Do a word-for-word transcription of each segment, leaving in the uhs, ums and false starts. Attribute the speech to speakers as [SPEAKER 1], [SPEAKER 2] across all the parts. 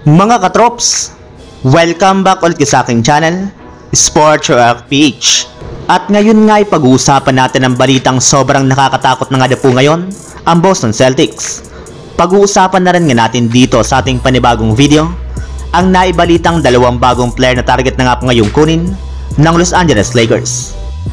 [SPEAKER 1] Mga katrops, welcome back ulit sa aking channel, Sports React P H. At ngayon nga ay pag-uusapan natin ang balitang sobrang nakakatakot na nga na po ngayon, ang Boston Celtics. Pag-uusapan na rin nga natin dito sa ating panibagong video, ang naibalitang dalawang bagong player na target na nga po ngayong kunin ng Los Angeles Lakers.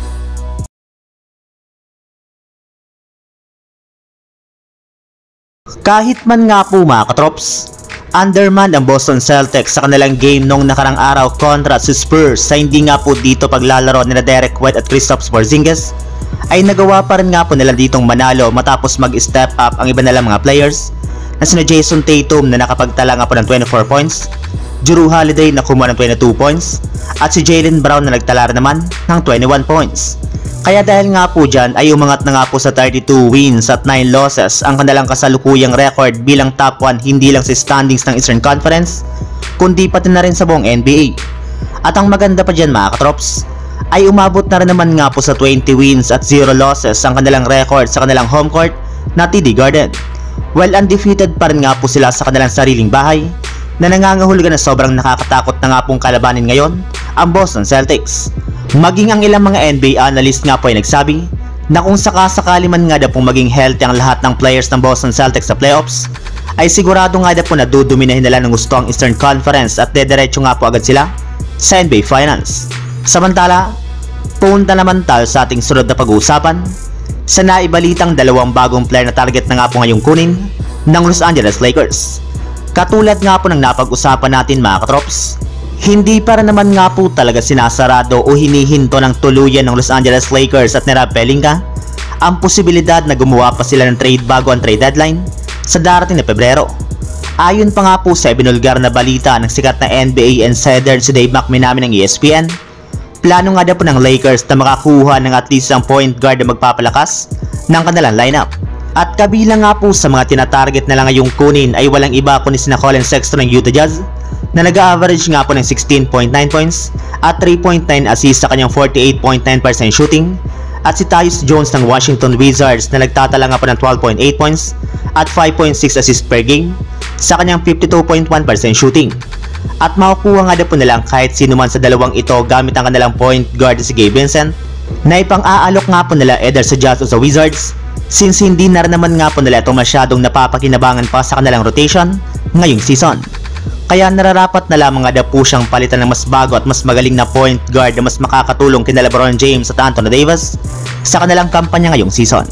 [SPEAKER 1] Kahit man nga po mga katrops, underman ang Boston Celtics sa kanilang game nung nakarang araw kontra sa Spurs sa hindi nga po dito paglalaro nila Derek White at Kristaps Porzingis, ay nagawa pa rin nga po nila ditong manalo matapos mag-step up ang iba nilang mga players na sina Jason Tatum na nakapagtala nga po ng twenty-four points, Jrue Holiday na kumuha ng twenty-two points, at si Jaylen Brown na nagtala naman ng twenty-one points. Kaya dahil nga po dyan ay umangat na nga po sa thirty-two wins at nine losses ang kanilang kasalukuyang record bilang top one hindi lang sa standings ng Eastern Conference kundi pati na rin sa buong N B A. At ang maganda pa dyan mga katrops ay umabot na rin naman nga po sa twenty wins at zero losses ang kanilang record sa kanilang home court na T D Garden. Well, undefeated pa rin nga po sila sa kanilang sariling bahay na nangangahulugan na sobrang nakakatakot na nga pong kalabanin ngayon ang Boston Celtics. Maging ang ilang mga N B A analyst nga po ay nagsabi na kung sakasakali man nga daw pong maging healthy ang lahat ng players ng Boston Celtics sa playoffs, ay sigurado nga daw po na duduminahin nila ng gusto ang Eastern Conference at dediretso nga po agad sila sa N B A Finals. Samantala, punta naman tayo sa ating sunod na pag-uusapan sa naibalitang dalawang bagong player na target na nga po ngayong kunin ng Los Angeles Lakers. Katulad nga po ng napag-usapan natin mga katrops, hindi para naman nga po talaga sinasarado o hinihinto ng tuluyan ng Los Angeles Lakers at ni Rob Pelinka ang posibilidad na gumawa pa sila ng trade bago ang trade deadline sa darating na Pebrero. Ayon pa nga po sa ibinulgar na balita ng sikat na N B A insider si Dave McManamy ng E S P N, plano nga daw po ng Lakers na makakuha ng at least ang point guard na magpapalakas ng kanilang lineup. At kabilang nga po sa mga tinatarget na lang ngayong kunin ay walang iba kundi sina Collin Sexton ng Utah Jazz na nag-average nga po ng sixteen point nine points at three point nine assists sa kanyang forty-eight point nine percent shooting, at si Tyus Jones ng Washington Wizards na nagtatala nga po ng twelve point eight points at five point six assists per game sa kanyang fifty-two point one percent shooting. At makukuha nga daw po nilang kahit sino man sa dalawang ito gamit ang kanilang point guard si Gabe Vincent na ipang-aalok nga po nila either sa Jazz o sa Wizards, since hindi na rin naman nga po nila ito masyadong napapakinabangan pa sa kanilang rotation ngayong season. Kaya nararapat na lamang nga daw po siyang palitan ng mas bago at mas magaling na point guard na mas makakatulong kina LeBron James at Anthony Davis sa kanilang kampanya ngayong season.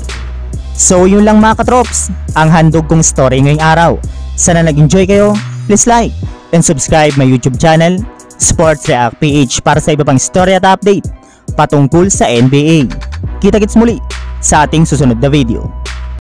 [SPEAKER 2] So yun lang mga katrops, ang handog kong story ngayong araw. Sana nag-enjoy kayo, please like and subscribe my YouTube channel, Sports React P H, para sa iba pang story at update patungkol sa N B A. Kita-kits muli sa ating susunod na video.